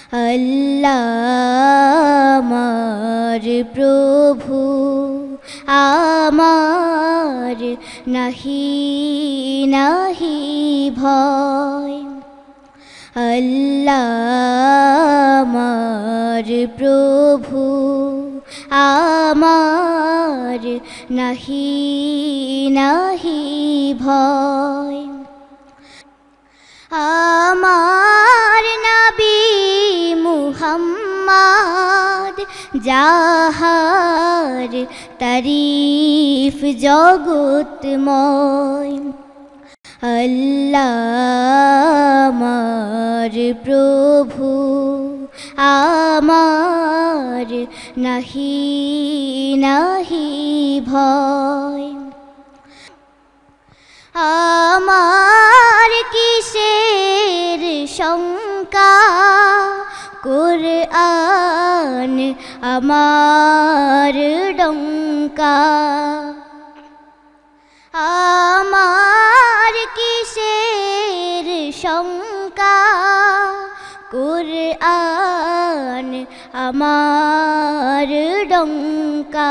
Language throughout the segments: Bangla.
আল্লাহ আমার প্রভু আমার নাহি নাহি ভয়। আল্লাহ আমার প্রভু আমার নাহি নাহি ভয়। আমার নবী মুহাম্মদ যাহার তারিফ জগৎময়। আল্লাহ আমার প্রভু আমার নাহি নাহি ভয়। আমার কিসের শঙ্কা কুরআন আমার ডঙ্কা। আমার কিসের শঙ্কা কুরআন আমার ডঙ্কা।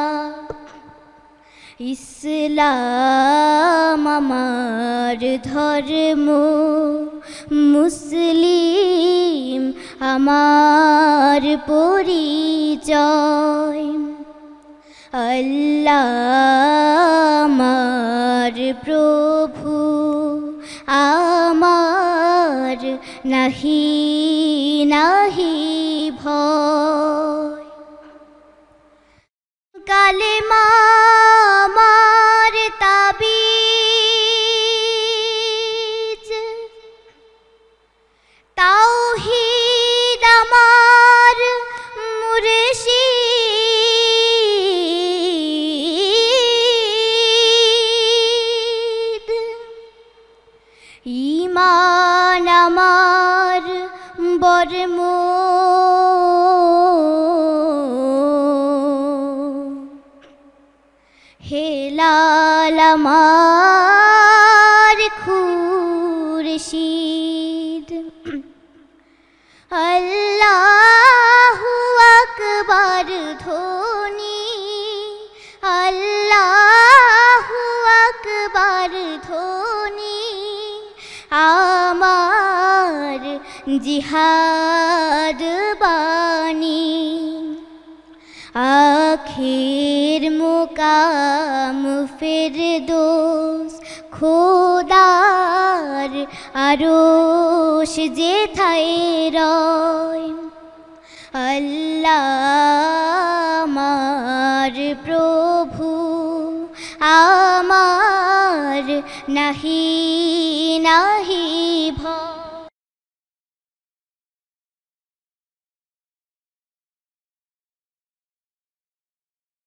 ইসলাম আমার ধর্ম মুসলিম আমার পরিচয়। আল্লাহ আমার প্রভু আমার নাহি নাহি ভয়। কালেমা আমার তাবিজ তাওহীদ আমার মুর্শিদ। ঈমান আমার বরম হেলাল আমার খুরশিদ। আল্লাহু আকবার ধ্বনি আল্লাহু আকবার ধ্বনি আমার জিহাদ বাণী। আখির মুকাম ফিরদৌস খোদার আরশ যেথায় রয়। আল্লাহ আমার প্রভু আমার নাহি নাহি ভয়।